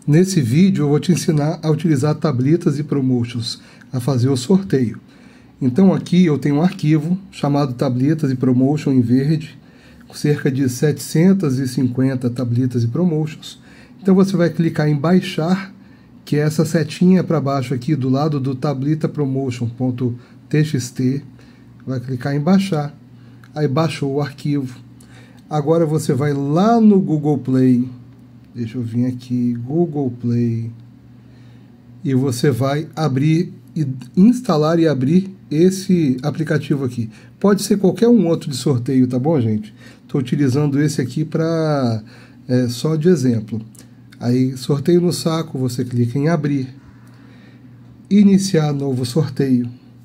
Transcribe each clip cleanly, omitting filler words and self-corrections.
Nesse vídeo eu vou te ensinar a utilizar tablitas e promotions, a fazer o sorteio. Então aqui eu tenho um arquivo chamado tablitas e promotion em verde, com cerca de 750 tablitas e promotions. Então você vai clicar em baixar, que é essa setinha para baixo aqui do lado do tablitapromotion.txt, vai clicar em baixar, aí baixou o arquivo. Agora você vai lá no Google Play, deixa eu vir aqui, Google Play, e você vai abrir, instalar e abrir esse aplicativo aqui. Pode ser qualquer um outro de sorteio, tá bom, gente? Estou utilizando esse aqui para só de exemplo. Aí, sorteio no saco, você clica em abrir, iniciar novo sorteio,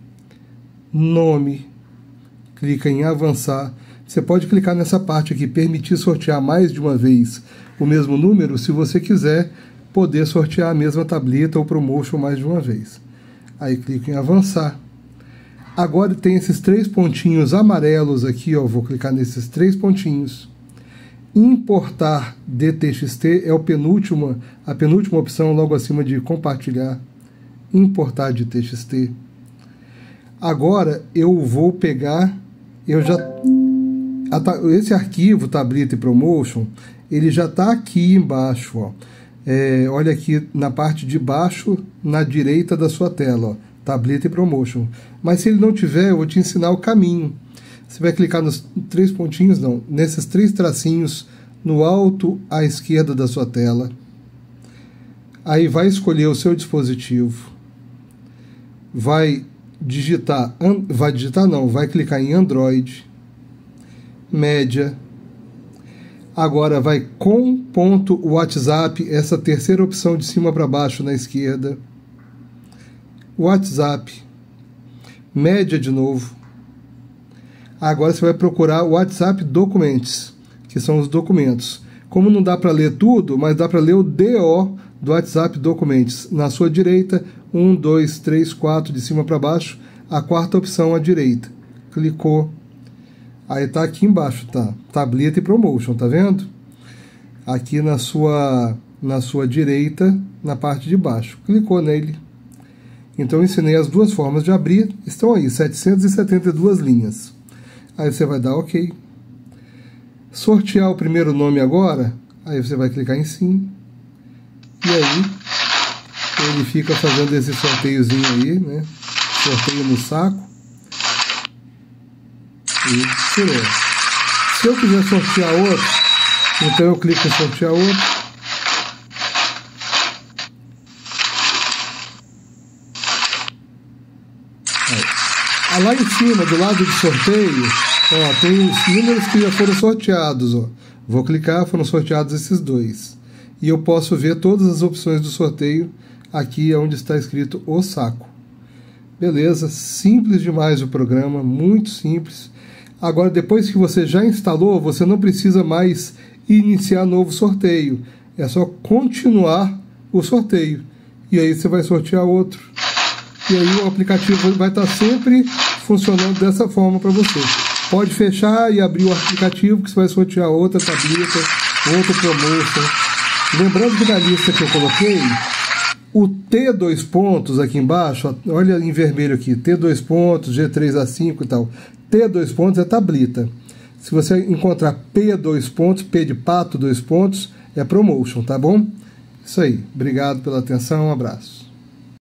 nome, clica em avançar. Você pode clicar nessa parte aqui, permitir sortear mais de uma vez o mesmo número, se você quiser poder sortear a mesma tableta ou promotion mais de uma vez. Aí clica em avançar. Agora tem esses 3 pontinhos amarelos aqui, ó, vou clicar nesses 3 pontinhos. Importar DTXT é a penúltima opção logo acima de compartilhar. Importar de TXT. Agora eu vou pegar, esse arquivo tableta e promotion, ele já está aqui embaixo, ó. Olha aqui na parte de baixo, na direita da sua tela, ó, tableta e promotion. Mas se ele não tiver, eu vou te ensinar o caminho. Você vai clicar nos 3 pontinhos, não, nesses 3 tracinhos no alto à esquerda da sua tela. Aí vai escolher o seu dispositivo. Vai clicar em Android, média. Agora vai com ponto WhatsApp, essa terceira opção de cima para baixo na esquerda. WhatsApp, média de novo. Agora você vai procurar WhatsApp Documents, que são os documentos. Como não dá para ler tudo, mas dá para ler o DO do WhatsApp Documents. Na sua direita, 1, 2, 3, 4 de cima para baixo, a 4ª opção à direita. Clicou. Aí tá aqui embaixo, tá? Tableta e promotion, tá vendo? Aqui na sua direita, na parte de baixo. Clicou nele. Então eu ensinei as 2 formas de abrir. Estão aí, 772 linhas. Aí você vai dar OK. Sortear o primeiro nome agora. Aí você vai clicar em sim. E aí ele fica fazendo esse sorteiozinho aí, né? Sorteio no saco. E tirou. Se eu quiser sortear outro, então eu clico em sortear outro. Aí, lá em cima, do lado de sorteio, ó, tem os números que já foram sorteados. Ó. Vou clicar, foram sorteados esses 2. E eu posso ver todas as opções do sorteio aqui onde está escrito o saco. Beleza, simples demais o programa, muito simples. Agora, depois que você já instalou, você não precisa mais iniciar novo sorteio. É só continuar o sorteio. E aí você vai sortear outro. E aí o aplicativo vai estar sempre funcionando dessa forma para você. Pode fechar e abrir o aplicativo que você vai sortear outra tableta, outra promotion. Lembrando que na lista que eu coloquei, o T2 pontos aqui embaixo, olha em vermelho aqui, T2 pontos, G3A5 e tal. T2 pontos é tableta. Se você encontrar P2 pontos, P de pato, 2 pontos, é promotion, tá bom? Isso aí. Obrigado pela atenção, um abraço.